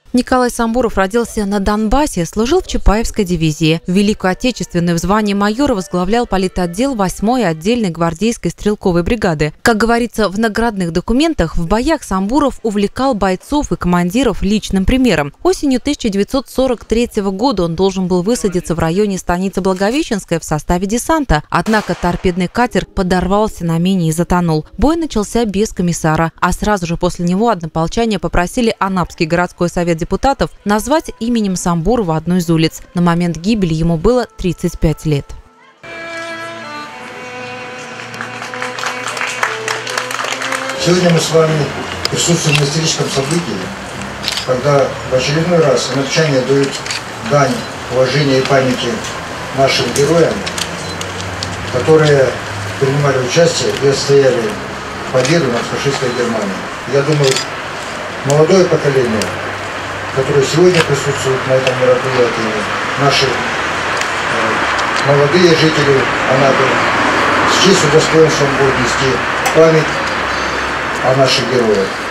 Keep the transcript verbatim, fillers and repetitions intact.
Николай Самбуров родился на Донбассе, служил в Чапаевской дивизии. В Великую Отечественную в звании майора возглавлял политотдел восьмой отдельной гвардейской стрелковой бригады. Как говорится в наградных документах, в боях Самбуров увлекал бойцов и командиров личным примером. Осенью тысяча девятьсот сорок третьего года он должен был высадиться в районе станицы Благовещенская в составе десанта. Однако торпедный катер подорвался на мине и затонул. Бой начался без комиссара, а сразу же после него однополчане попросили Анапский городской совет депутатов назвать именем Самбурова одну из улиц. На момент гибели ему было тридцать пять лет. Сегодня мы с вами присутствуем на историческом событии, когда в очередной раз анапчане дают дань уважения и памяти нашим героям, которые принимали участие и отстояли победу над фашистской Германией. Я думаю, молодое поколение, которые сегодня присутствуют на этом мероприятии, наши э, молодые жители Анапы, с честью и достоинством будут нести память о наших героях.